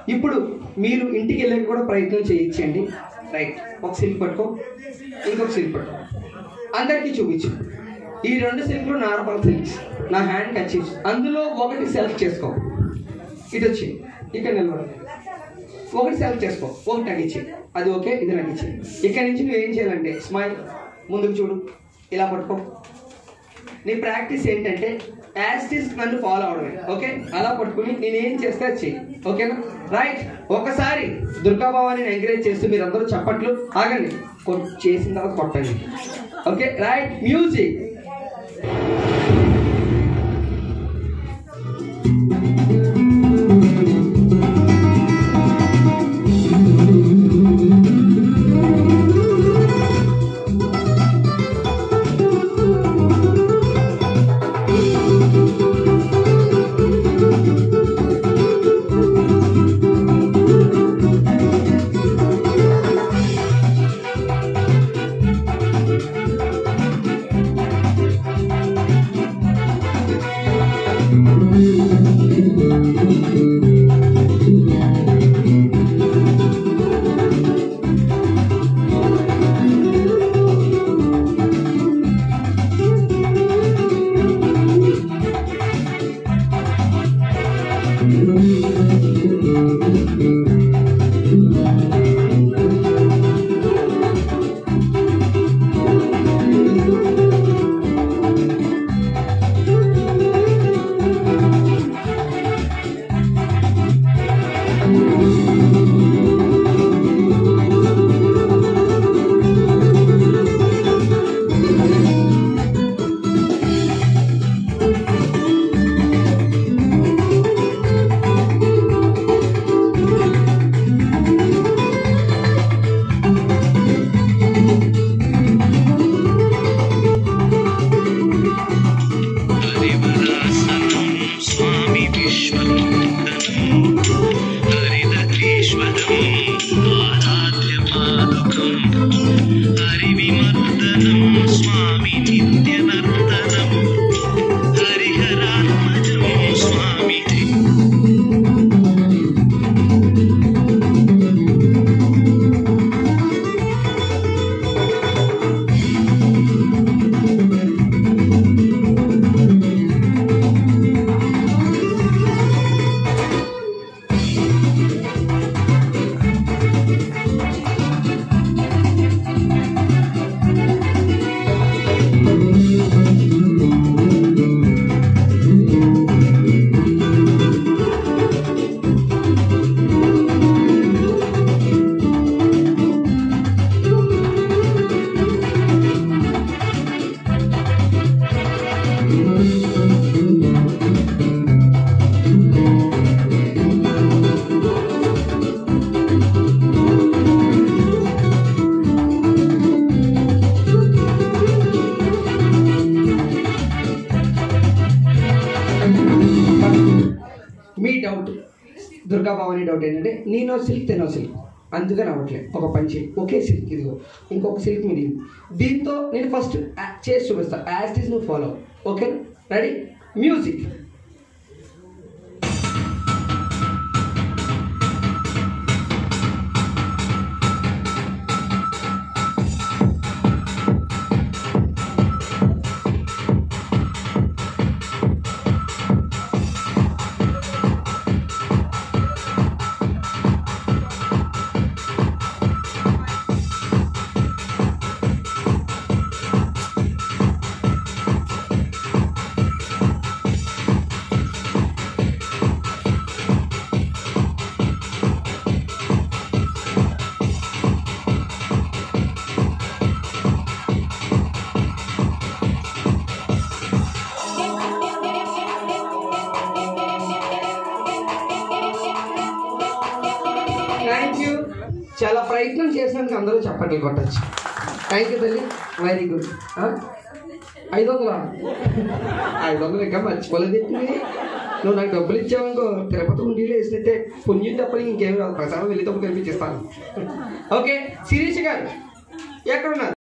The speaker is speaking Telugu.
ఇప్పుడు మీరు ఇంటికి వెళ్ళాక కూడా ప్రయత్నం చేయించండి. రైట్, ఒక సిల్క్ పట్టుకో, ఇంకొక సిల్క్ పట్టుకో, అందరికీ చూపించు. ఈ 2 సిల్క్లు నార్మల్ సిల్క్స్, నా హ్యాండ్ టచ్ చేసి అందులో ఒకటి సెలెక్ట్ చేసుకో. ఇటు వచ్చి ఇక్కడ నిలబడు, ఒకటి సెలెక్ట్ చేసుకో, ఒకటి నాకు ఇచ్చి, అది ఓకే, ఇది నాకు ఇచ్చి. ఇక్కడ నుంచి నువ్వు ఏం చేయాలంటే స్మైల్, ముందుకు చూడు, ఇలా పట్టుకో. నీ ప్రాక్టీస్ ఏంటంటే యాస్టిస్ నన్ను ఫాలో అవడమే. ఓకే, అలా పట్టుకుని నేనేం చేస్తే అది చెయ్యి. ఓకేనా? రైట్, ఒకసారి దుర్గాభవాని ఎంకరేజ్ చేస్తూ మీరందరూ చప్పట్లు ఆగండి, చేసిన తర్వాత కొట్టండి. Okay, right, music. మీ డౌట్, దుర్గాభవాని డౌట్ ఏంటంటే నేను సిల్క్ తెనో సిల్క్ అందుకని అవ్వట్లేదు. ఒక పంచి ఒకే సిల్క్, ఇదిగో ఇంకొక సిల్క్ మీది. దీంతో నేను ఫస్ట్ చేసి చూపిస్తాను, యాజ్ ఇట్ ఈస్ నువ్వు follow. Okay, ready, music. Thank you. చాలా ప్రయత్నం చేసినందుకు అందరూ చప్పట్లు కొట్టచ్చు. థ్యాంక్ యూ తల్లి, వెరీ గుడ్. 500 ఇంకా మర్చిపోలేదు. నువ్వు నాకు డబ్బులు ఇచ్చావనుకో తిరుపతి ఉండిలో వేసినట్టే పుణ్యం తప్ప ఇంకేం రాదు. ప్రసాదం వెళ్ళి తప్పు కనిపించేస్తాను. ఓకే, శిరీష్ గారు ఎక్కడున్నారు?